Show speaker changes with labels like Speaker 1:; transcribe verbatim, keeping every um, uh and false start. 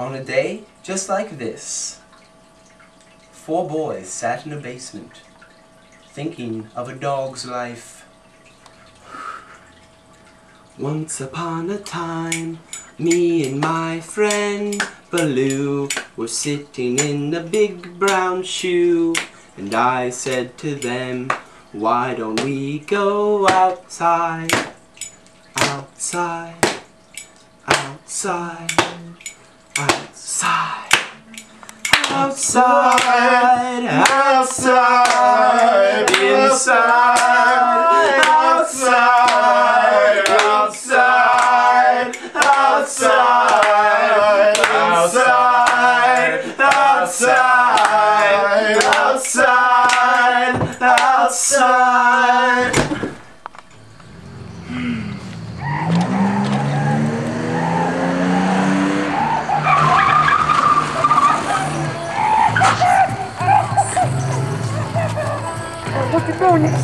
Speaker 1: On a day just like this, four boys sat in a basement, thinking of a dog's life. Once upon a time, me and my friend Baloo were sitting in the big brown shoe, and I said to them, why don't we go outside, outside, outside, outside, outside, outside, inside, outside, outside, outside, outside, outside, outside, outside.
Speaker 2: Look at going.